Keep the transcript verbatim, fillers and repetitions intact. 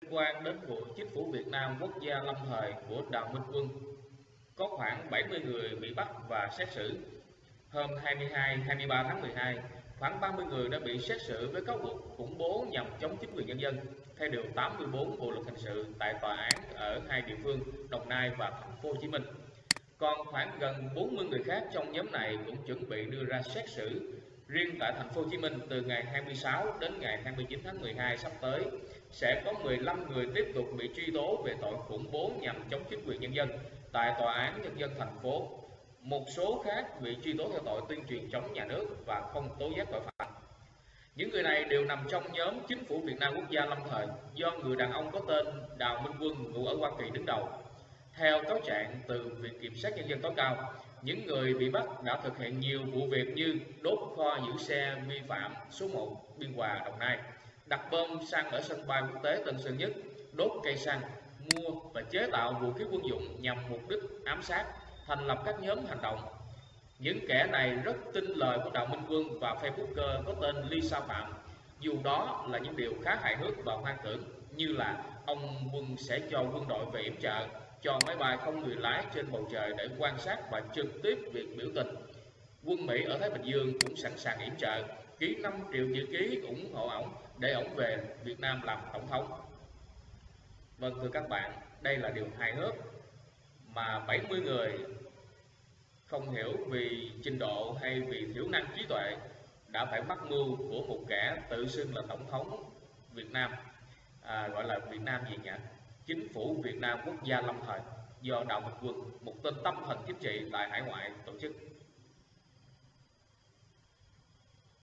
quan đến vụ chính phủ Việt Nam Quốc gia lâm thời của Đào Minh Quân, có khoảng bảy mươi người bị bắt và xét xử. Hôm hai mươi hai, hai mươi ba tháng mười hai, khoảng ba mươi người đã bị xét xử với cáo buộc khủng bố nhằm chống chính quyền nhân dân theo điều tám mươi tư Bộ luật hình sự tại tòa án ở hai địa phương Đồng Nai và Thành phố Hồ Chí Minh. Còn khoảng gần bốn mươi người khác trong nhóm này cũng chuẩn bị đưa ra xét xử. Riêng tại Thành phố Hồ Chí Minh, từ ngày hai mươi sáu đến ngày hai mươi chín tháng mười hai sắp tới, sẽ có mười lăm người tiếp tục bị truy tố về tội khủng bố nhằm chống chính quyền nhân dân tại Tòa án Nhân dân thành phố. Một số khác bị truy tố theo tội tuyên truyền chống nhà nước và không tố giác tội phạm. Những người này đều nằm trong nhóm chính phủ Việt Nam Quốc gia lâm thời do người đàn ông có tên Đào Minh Quân ngụ ở Hoa Kỳ đứng đầu. Theo cáo trạng từ Viện Kiểm sát Nhân dân tối cao, những người bị bắt đã thực hiện nhiều vụ việc như đốt kho giữ xe vi phạm số một Biên Hòa, Đồng Nai, đặt bom xăng ở sân bay quốc tế Tân Sơn Nhất, đốt cây xăng, mua và chế tạo vũ khí quân dụng nhằm mục đích ám sát, thành lập các nhóm hành động. Những kẻ này rất tin lời của Đào Minh Quân và Facebooker có tên Lisa Phạm, dù đó là những điều khá hài hước và hoang tưởng, như là ông Quân sẽ cho quân đội về yểm trợ, cho máy bay không người lái trên bầu trời để quan sát và trực tiếp việc biểu tình. Quân Mỹ ở Thái Bình Dương cũng sẵn sàng yểm trợ, ký năm triệu chữ ký ủng hộ ổng để ổng về Việt Nam làm tổng thống. Vâng, thưa các bạn, đây là điều hài hước mà bảy mươi người không hiểu vì trình độ hay vì thiểu năng trí tuệ đã phải mắc mưu của một kẻ tự xưng là tổng thống Việt Nam, à, gọi là Việt Nam gì nhỉ? Chính phủ Việt Nam Quốc gia lâm thời do Đào Minh Quân, một tên tâm thần chính trị tại hải ngoại tổ chức.